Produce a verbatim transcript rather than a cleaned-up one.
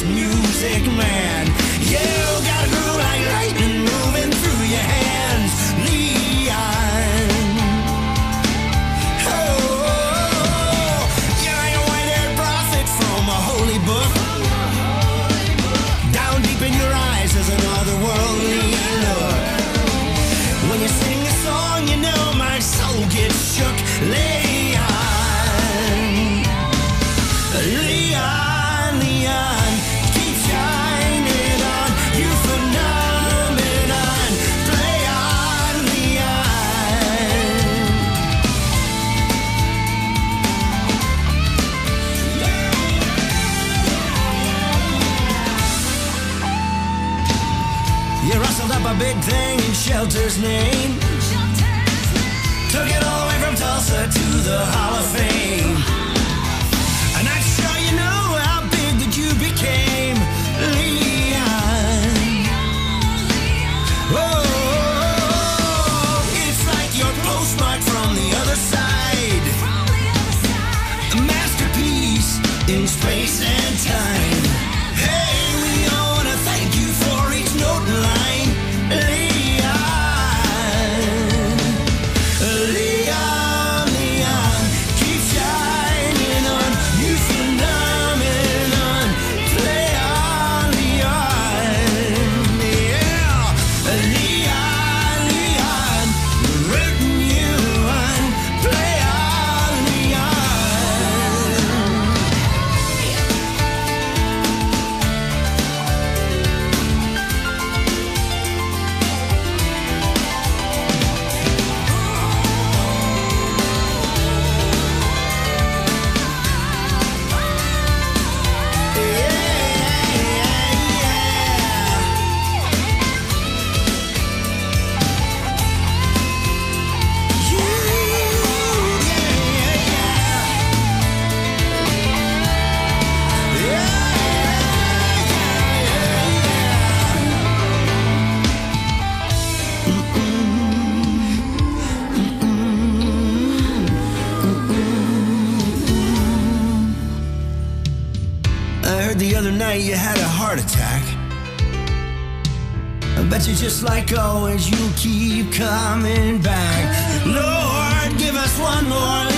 music man. You got a groove like lightning moving through your hands, Leon. Oh, you're a white-haired prophet from a holy book. Down deep in your eyes there's another worldly look. When you sing a song, you know my soul gets shook, Leon. Leon, Leon, keep shining on, you phenomenon. Play on, Leon. You rustled up a big thing in Shelter's name. Took it all the way from Tulsa to the Hall of Fame. And I'm sure you know how big that you became, Leon. Oh, it's like your postmark from the other side. A masterpiece in space and time. Hey, we wanna thank you for each note and line, Leon. Leon, Leon, keep shining on, you phenomenon. Play on, Leon. Yeah, Leon, Leon, we're rooting you on. Play on, Leon. I heard the other night you had a heart attack. I bet you just like always, you keep coming back. Lord, give us one more